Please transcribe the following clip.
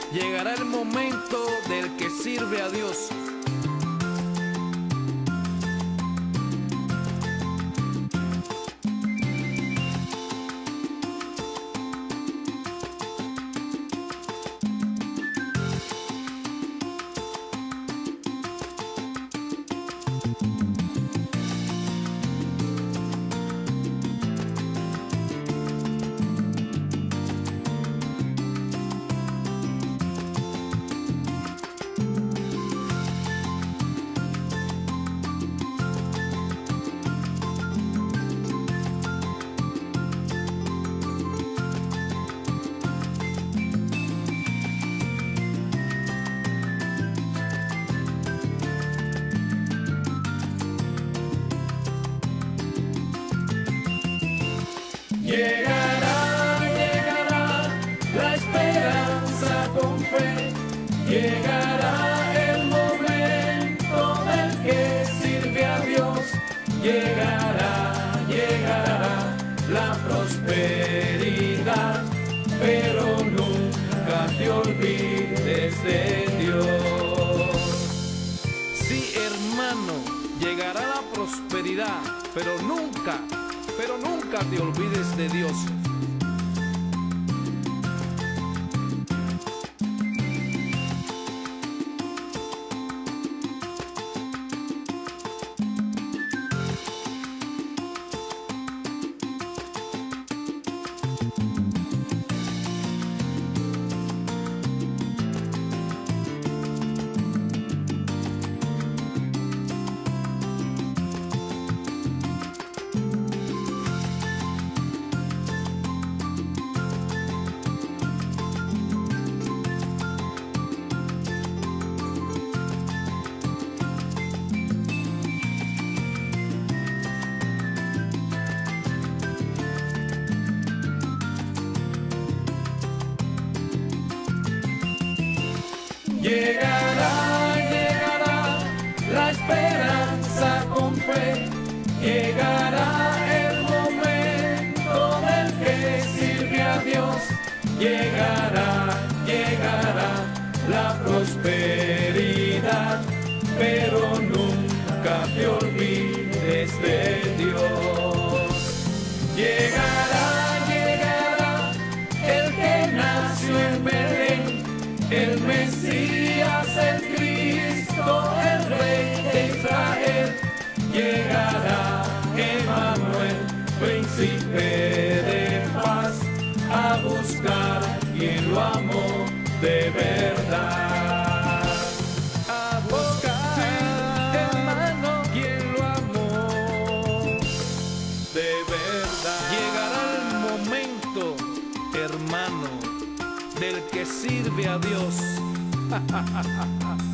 Llegará el momento del que sirve a Dios. Llegará, llegará la esperanza con fe. Llegará el momento del que sirve a Dios. Llegará, llegará la prosperidad, pero nunca te olvides de Dios. Sí, hermano, llegará la prosperidad, pero nunca te olvides de Dios. Llegará, llegará la esperanza con fe. Llegará el momento del que sirve a Dios. Llegará, llegará la prosperidad, pero nunca te olvides de Dios. Llegará, llegará el que nació en Belén, el Mesías, el Cristo, el Rey de Israel. Llegará Emmanuel, príncipe de paz, a buscar quien lo amó de verdad. A buscar, sí, hermano, quien lo amó de verdad. Llegará el momento, hermano, del que sirve a Dios.